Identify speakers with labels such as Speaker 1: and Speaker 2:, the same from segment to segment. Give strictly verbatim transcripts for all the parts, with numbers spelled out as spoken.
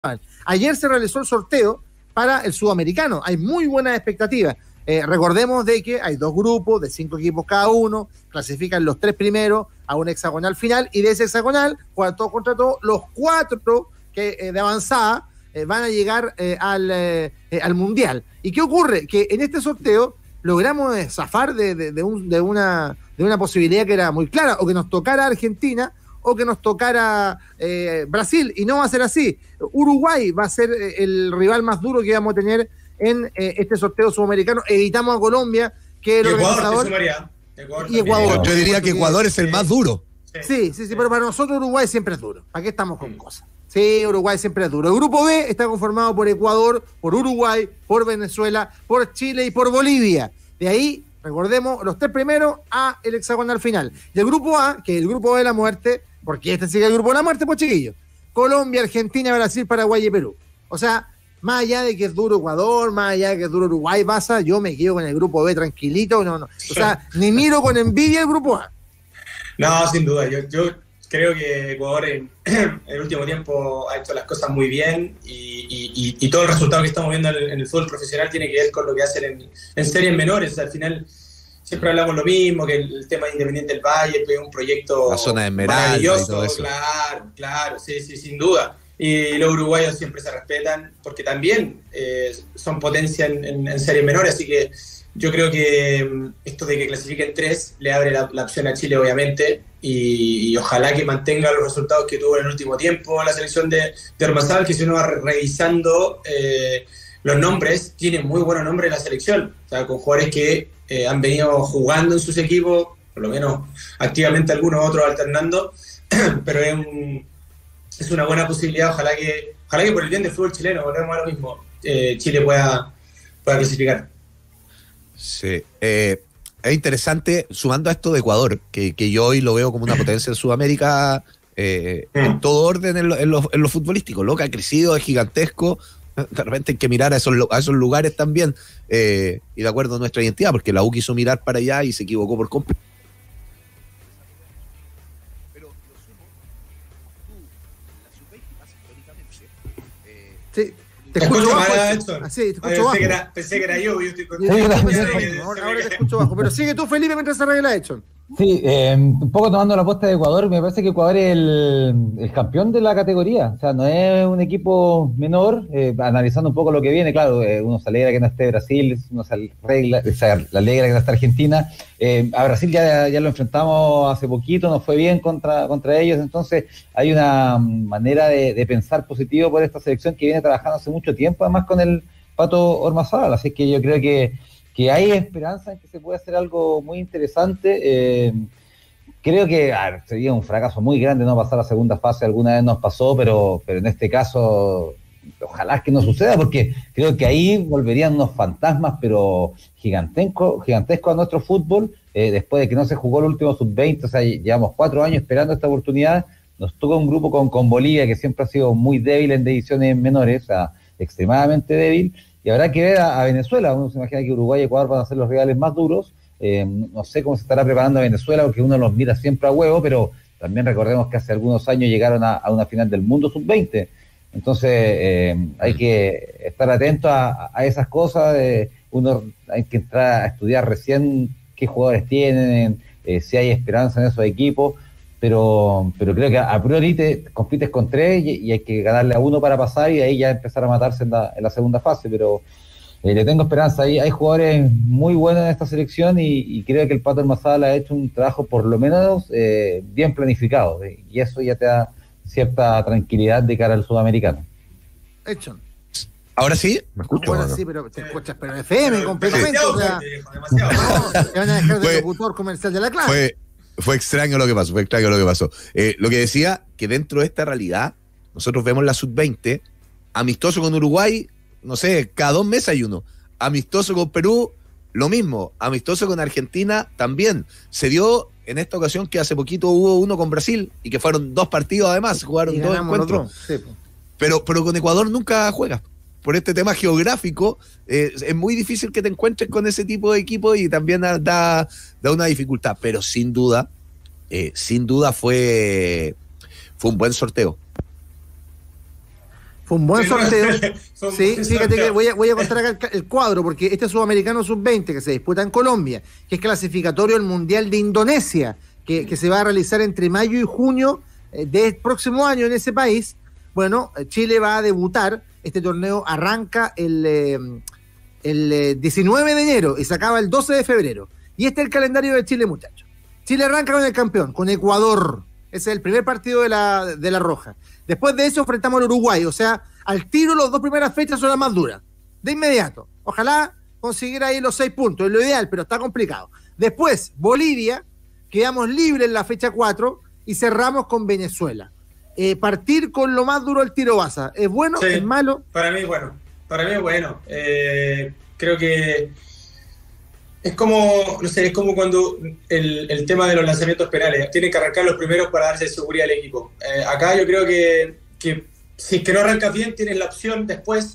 Speaker 1: Ayer se realizó el sorteo para el sudamericano. Hay muy buenas expectativas. Eh, recordemos de que hay dos grupos de cinco equipos cada uno, clasifican los tres primeros a un hexagonal final y de ese hexagonal, juegan todos contra todos, los cuatro que eh, de avanzada eh, van a llegar eh, al, eh, eh, al mundial. ¿Y qué ocurre? Que en este sorteo logramos eh, zafar de, de, de, un, de, una, de una posibilidad que era muy clara, o que nos tocara Argentina o que nos tocara eh, Brasil, y no va a ser así. Uruguay va a ser eh, el rival más duro que vamos a tener en eh, este sorteo sudamericano. Evitamos a Colombia, que el
Speaker 2: Ecuador,
Speaker 1: organizador...
Speaker 2: Ecuador
Speaker 1: y Ecuador.
Speaker 3: Yo diría que Ecuador es el más duro.
Speaker 1: Sí, sí, sí, pero para nosotros Uruguay siempre es duro. ¿Para qué estamos con cosas? Sí, Uruguay siempre es duro. El grupo B está conformado por Ecuador, por Uruguay, por Venezuela, por Chile y por Bolivia. De ahí, recordemos, los tres primeros a el hexagonal final. Y el grupo A, que es el grupo de la muerte, porque este sigue el grupo de la muerte, pues chiquillos. Colombia, Argentina, Brasil, Paraguay y Perú. O sea, más allá de que es duro Ecuador, más allá de que es duro Uruguay, pasa, yo me quedo con el grupo B tranquilito. No, no. O sea, ni miro con envidia el grupo A.
Speaker 2: No, sin duda. Yo, yo creo que Ecuador en, en el último tiempo ha hecho las cosas muy bien y, y, y todo el resultado que estamos viendo en el, en el fútbol profesional tiene que ver con lo que hacen en, en series menores. O sea, al final siempre hablamos lo mismo, que el, el tema de Independiente del Valle es un proyecto
Speaker 3: la zona de Esmeralda
Speaker 2: maravilloso,
Speaker 3: y todo eso.
Speaker 2: Claro, claro, sí, sí, sin duda. Y los uruguayos siempre se respetan porque también eh, son potencia en, en, en series menores, así que yo creo que esto de que clasifiquen tres le abre la, la opción a Chile, obviamente, y, y ojalá que mantenga los resultados que tuvo en el último tiempo la selección de, de Ormazábal, que si uno va revisando eh, los nombres, tiene muy buenos nombres en la selección, o sea, con jugadores que eh, han venido jugando en sus equipos, por lo menos activamente algunos, otros alternando, pero es, un, es una buena posibilidad, ojalá que, ojalá que por el bien del fútbol chileno, volvemos a lo mismo, eh, Chile pueda, pueda clasificar.
Speaker 3: Sí, eh, es interesante, sumando a esto de Ecuador, que, que yo hoy lo veo como una potencia en Sudamérica, eh, mm. en todo orden en lo, en, lo, en lo futbolístico, lo que ha crecido, es gigantesco, de repente hay que mirar a esos, a esos lugares también, eh, y de acuerdo a nuestra identidad, porque la U quiso mirar para allá y se equivocó por completo.
Speaker 1: Sí. Te escucho bajo,
Speaker 2: mal,
Speaker 1: ah, sí, te escucho
Speaker 2: Ay,
Speaker 1: bajo.
Speaker 2: Pensé, que era, pensé que era yo, yo estoy con...
Speaker 1: Sí, ahora, ahora te escucho bajo, pero sigue tú, Felipe, mientras se arregla Edson.
Speaker 4: Sí, eh, un poco tomando la apuesta de Ecuador, me parece que Ecuador es el, el campeón de la categoría, o sea, no es un equipo menor, eh, analizando un poco lo que viene, claro, eh, uno se alegra que no esté Brasil, uno se alegra, se alegra que no esté Argentina, eh, a Brasil ya, ya lo enfrentamos hace poquito, nos fue bien contra, contra ellos, entonces hay una manera de, de pensar positivo por esta selección que viene trabajando hace mucho tiempo, además con el Pato Ormazábal, así que yo creo que que hay esperanza en que se pueda hacer algo muy interesante. Eh, creo que a ver, sería un fracaso muy grande no pasar a la segunda fase, alguna vez nos pasó, pero, pero en este caso ojalá que no suceda, porque creo que ahí volverían unos fantasmas, pero gigantescos gigantesco a nuestro fútbol, eh, después de que no se jugó el último sub veinte, o sea, llevamos cuatro años esperando esta oportunidad, nos toca un grupo con, con Bolivia, que siempre ha sido muy débil en divisiones menores, o sea, extremadamente débil, y habrá que ver a, a Venezuela. Uno se imagina que Uruguay y Ecuador van a ser los rivales más duros. Eh, no sé cómo se estará preparando a Venezuela, porque uno los mira siempre a huevo, pero también recordemos que hace algunos años llegaron a, a una final del mundo sub veinte. Entonces eh, hay que estar atento a, a esas cosas. Eh, uno hay que entrar a estudiar recién qué jugadores tienen, eh, si hay esperanza en esos equipos. Pero, pero creo que a, a priori te compites con tres y, y hay que ganarle a uno para pasar y ahí ya empezar a matarse en la, en la segunda fase, pero eh, le tengo esperanza. Ahí hay jugadores muy buenos en esta selección y, y creo que el Pato Ormazábal ha hecho un trabajo por lo menos eh, bien planificado, eh, y eso ya te da cierta tranquilidad de cara al sudamericano.
Speaker 1: Hecho.
Speaker 3: ¿Ahora sí? ¿Me escucho?
Speaker 1: Ahora sí, pero te escuchas, pero F M completamente. O sea, demasiado. No, te van a dejar de fue, locutor comercial de la clase.
Speaker 3: Fue, Fue extraño lo que pasó, fue extraño lo que pasó. Eh, lo que decía, que dentro de esta realidad, nosotros vemos la sub veinte, amistoso con Uruguay, no sé, cada dos meses hay uno. Amistoso con Perú, lo mismo. Amistoso con Argentina, también. Se dio en esta ocasión que hace poquito hubo uno con Brasil, y que fueron dos partidos además, jugaron dos encuentros. Sí, pues. Pero, pero con Ecuador nunca juegas. Por este tema geográfico, eh, es muy difícil que te encuentres con ese tipo de equipo y también da, da una dificultad. Pero sin duda, eh, sin duda fue, fue un buen sorteo.
Speaker 1: Fue un buen
Speaker 2: Sí,
Speaker 1: sorteo.
Speaker 2: fue un
Speaker 1: Sí,
Speaker 2: buen
Speaker 1: fíjate
Speaker 2: sorteo.
Speaker 1: que voy a, voy a contar acá el, el cuadro, porque este sudamericano sub veinte que se disputa en Colombia, que es clasificatorio al Mundial de Indonesia, que, que se va a realizar entre mayo y junio eh, del próximo año en ese país. Bueno, Chile va a debutar. Este torneo arranca el, eh, el eh, diecinueve de enero y se acaba el doce de febrero. Y este es el calendario de Chile, muchachos. Chile arranca con el campeón, con Ecuador. Ese es el primer partido de la, de la Roja. Después de eso enfrentamos al Uruguay. O sea, al tiro las dos primeras fechas son las más duras. De inmediato. Ojalá conseguir ahí los seis puntos. Es lo ideal, pero está complicado. Después, Bolivia. Quedamos libres en la fecha cuatro y cerramos con Venezuela. Eh, partir con lo más duro el tiro baza. ¿Es bueno?
Speaker 2: Sí,
Speaker 1: ¿Es malo?
Speaker 2: Para mí es bueno. Para mí es bueno. Eh, creo que es como, no sé, es como cuando el, el tema de los lanzamientos penales. Tienen que arrancar los primeros para darse seguridad al equipo. Eh, acá yo creo que, que si es que no arrancas bien, tienes la opción después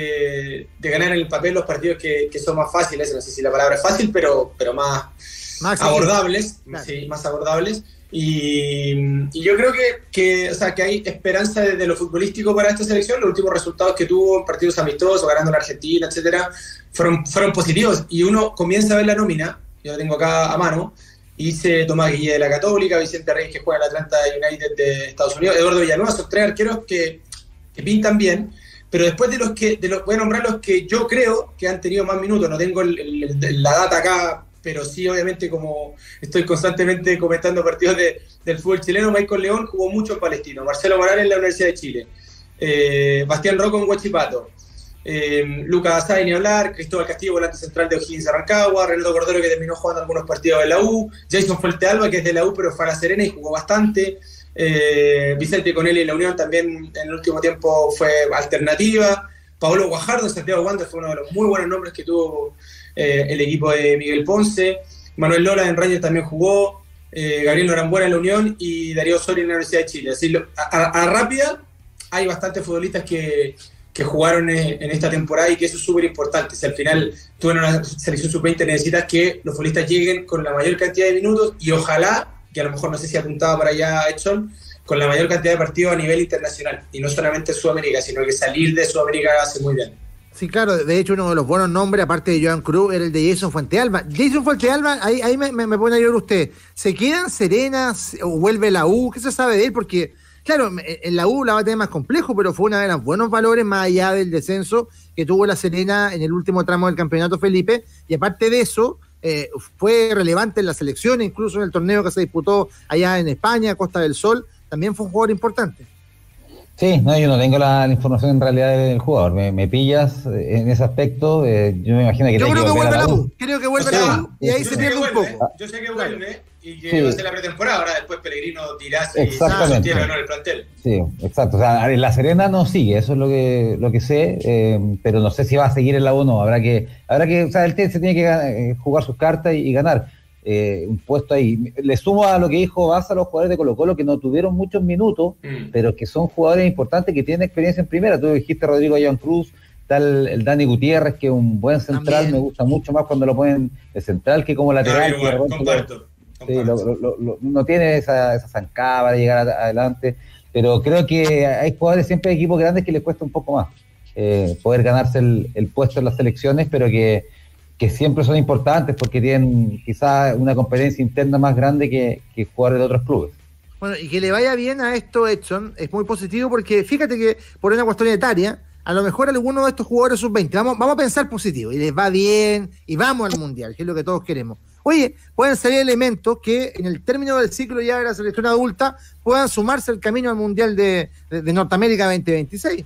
Speaker 2: de, de ganar en el papel los partidos que, que son más fáciles. No sé si la palabra es fácil, pero, pero más, más abordables. Claro. Sí, más abordables. Y, y yo creo que, que, o sea, que hay esperanza desde lo futbolístico para esta selección. Los últimos resultados que tuvo en partidos amistosos, ganando en Argentina, etcétera, fueron, fueron positivos. Y uno comienza a ver la nómina, yo la tengo acá a mano, y dice Tomás Guille de la Católica, Vicente Reyes que juega en el Atlanta United de Estados Unidos, Eduardo Villanueva, son tres arqueros que, que pintan bien. Pero después de los que, de los, voy a nombrar los que yo creo que han tenido más minutos, no tengo el, el, el, la data acá, pero sí, obviamente, como estoy constantemente comentando partidos de, del fútbol chileno, Michael León jugó mucho en Palestino, Marcelo Morales en la Universidad de Chile, eh, Bastián Rocco en Huachipato, eh, Lucas Asay ni hablar, Cristóbal Castillo, volante central de O'Higgins de Rancagua, Renato Cordero que terminó jugando algunos partidos de la U, Jason Fuentealba que es de la U pero fue a La Serena y jugó bastante, eh, Vicente Conelli en la Unión también en el último tiempo fue alternativa, Pablo Guajardo en Santiago Wanderers fue uno de los muy buenos nombres que tuvo Eh, el equipo de Miguel Ponce, Manuel Lola en Rangers también jugó, eh, Gabriel Norambuena en la Unión y Darío Soria en la Universidad de Chile. Así, a, a, a rápida hay bastantes futbolistas que, que jugaron en, en esta temporada y que eso es súper importante. Si al final tú en una selección sub veinte necesitas que los futbolistas lleguen con la mayor cantidad de minutos y ojalá, que a lo mejor no sé si apuntaba para allá Edson, con la mayor cantidad de partidos a nivel internacional y no solamente en Sudamérica, sino que salir de Sudamérica hace muy bien.
Speaker 1: Sí, claro, de hecho uno de los buenos nombres, aparte de Joan Cruz, era el de Jason Fuentealba. Jason Fuentealba, ahí, ahí me, me, me pone a llorar usted. ¿Se quedan Serenas o vuelve la U? ¿Qué se sabe de él? Porque, claro, en la U la va a tener más complejo, pero fue una de los buenos valores más allá del descenso que tuvo la Serena en el último tramo del campeonato, Felipe. Y aparte de eso, eh, fue relevante en la selección, incluso en el torneo que se disputó allá en España, Costa del Sol. También fue un jugador importante.
Speaker 4: Sí, no, yo no tengo la, la información en realidad del jugador. Me, me pillas en ese aspecto. Eh, yo me imagino que
Speaker 1: yo creo que, que vuelve
Speaker 4: a
Speaker 1: la U. Creo que vuelve
Speaker 2: o sea,
Speaker 1: la U y ahí se pierde un
Speaker 2: vuelve,
Speaker 1: poco.
Speaker 2: Yo sé que vuelve y que
Speaker 4: sí.
Speaker 2: va a ser la pretemporada. Ahora después Pellegrino dirá si
Speaker 4: sostiene
Speaker 2: o no el plantel.
Speaker 4: Sí, exacto. O sea, La Serena no sigue, eso es lo que lo que sé, eh, pero no sé si va a seguir en la U o no. Habrá que, habrá que, o sea, él se tiene que eh, jugar sus cartas y, y ganar. Eh, un puesto ahí. Le sumo a lo que dijo Baza a los jugadores de Colo Colo que no tuvieron muchos minutos, mm. pero que son jugadores importantes que tienen experiencia en primera. Tú dijiste Rodrigo Joan Cruz, tal el Dani Gutiérrez, que es un buen central. También. Me gusta mucho más cuando lo ponen de central que como lateral.
Speaker 2: No, igual,
Speaker 4: que
Speaker 2: comparto,
Speaker 4: lo,
Speaker 2: comparto.
Speaker 4: Sí, lo, lo, lo, no tiene esa, esa zancada de llegar a, adelante, pero creo que hay jugadores siempre de equipos grandes que les cuesta un poco más eh, poder ganarse el, el puesto en las selecciones, pero que que siempre son importantes porque tienen quizás una competencia interna más grande que, que jugadores de otros clubes.
Speaker 1: Bueno, y que le vaya bien a esto, Edson, es muy positivo porque fíjate que por una cuestión etaria, a lo mejor alguno de estos jugadores sub veinte, vamos, vamos a pensar positivo, y les va bien, y vamos al Mundial, que es lo que todos queremos. Oye, pueden salir elementos que en el término del ciclo ya de la selección adulta puedan sumarse al camino al Mundial de, de, de Norteamérica veinte veintiséis.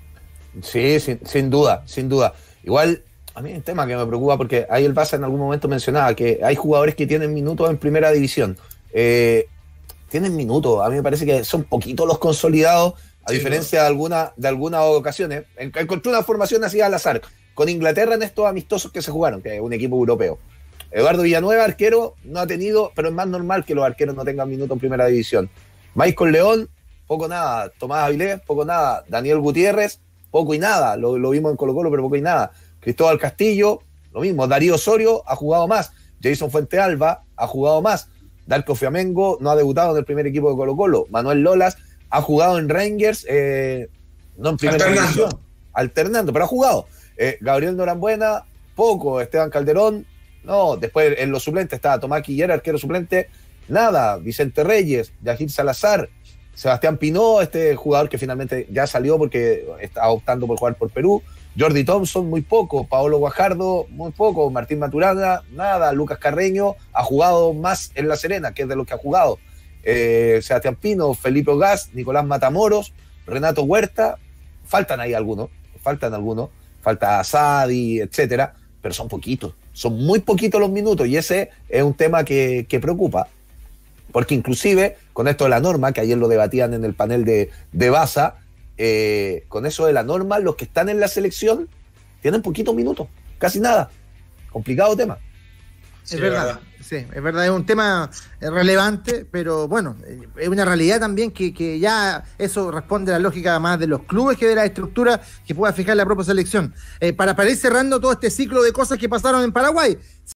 Speaker 3: Sí, sin, sin duda, sin duda. Igual... A mí hay un tema que me preocupa porque ahí el Baza en algún momento mencionaba que hay jugadores que tienen minutos en primera división. Eh, tienen minutos, a mí me parece que son poquitos los consolidados, a sí, diferencia ¿no? de, alguna, de algunas ocasiones. Encontré una formación así al azar, con Inglaterra en estos amistosos que se jugaron, que es un equipo europeo. Eduardo Villanueva, arquero, no ha tenido, pero es más normal que los arqueros no tengan minutos en primera división. Michael León, poco nada. Tomás Avilés, poco nada. Daniel Gutiérrez, poco y nada. Lo, lo vimos en Colo Colo, pero poco y nada. Cristóbal Castillo, lo mismo. Darío Osorio ha jugado más. Jason Fuentealba ha jugado más. Darko Fiamengo no ha debutado en el primer equipo de Colo Colo. Manuel Lolas ha jugado en Rangers, eh, no en primera
Speaker 2: alternando.
Speaker 3: división, alternando, pero ha jugado. Eh, Gabriel Norambuena, poco. Esteban Calderón, no. Después en los suplentes estaba Tomás Quillera, arquero suplente, nada. Vicente Reyes, Yajir Salazar, Sebastián Pinó, este jugador que finalmente ya salió porque está optando por jugar por Perú. Jordi Thompson, muy poco. Paolo Guajardo, muy poco. Martín Maturana, nada. Lucas Carreño ha jugado más en La Serena, que es de los que ha jugado. Eh, Sebastián Pino, Felipe Gas, Nicolás Matamoros, Renato Huerta. Faltan ahí algunos, faltan algunos. Falta Asadi, etcétera, pero son poquitos. Son muy poquitos los minutos y ese es un tema que, que preocupa. Porque inclusive, con esto de la norma, que ayer lo debatían en el panel de, de Baza, eh, con eso de la norma, los que están en la selección tienen poquitos minutos, casi nada. Complicado tema.
Speaker 1: Sí, es verdad, verdad, sí, es verdad, es un tema relevante, pero bueno, es una realidad también que, que ya eso responde a la lógica más de los clubes que de la estructura que pueda fijar la propia selección. Eh, para, para ir cerrando todo este ciclo de cosas que pasaron en Paraguay,